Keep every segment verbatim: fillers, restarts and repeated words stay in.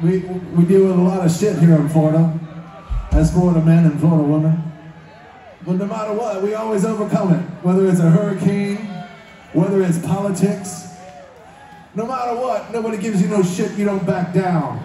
We, we deal with a lot of shit here in Florida, as Florida men and Florida women. But no matter what, we always overcome it. Whether it's a hurricane, whether it's politics, no matter what, nobody gives you no shit, you don't back down.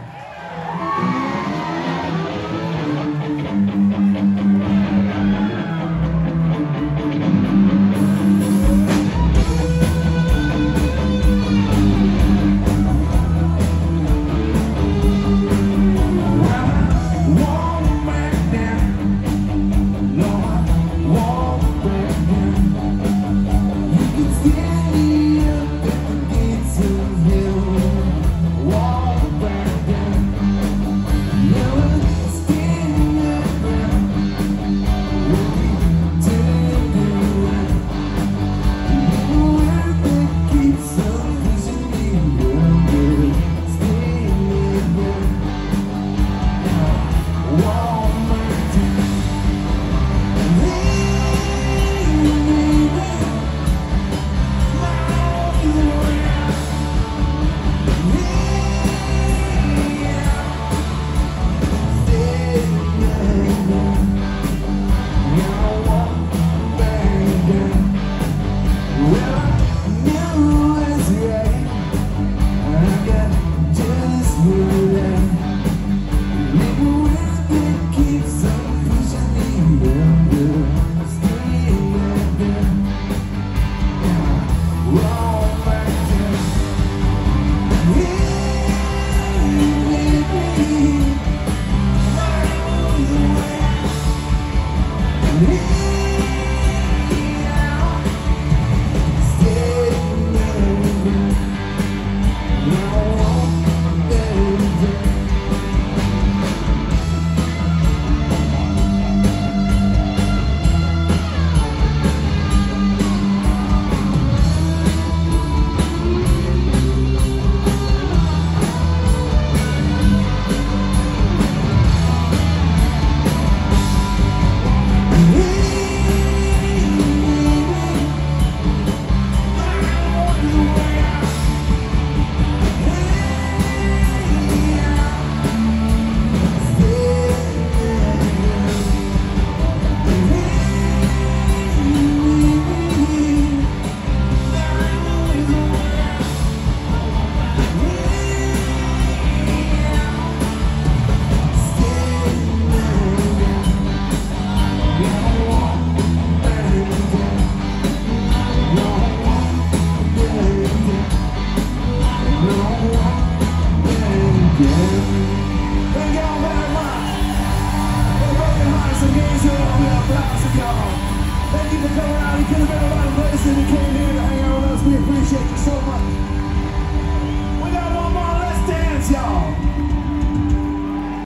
Thank you for coming out. You could have been a lot of places and you came here to hang out with us. We appreciate you so much.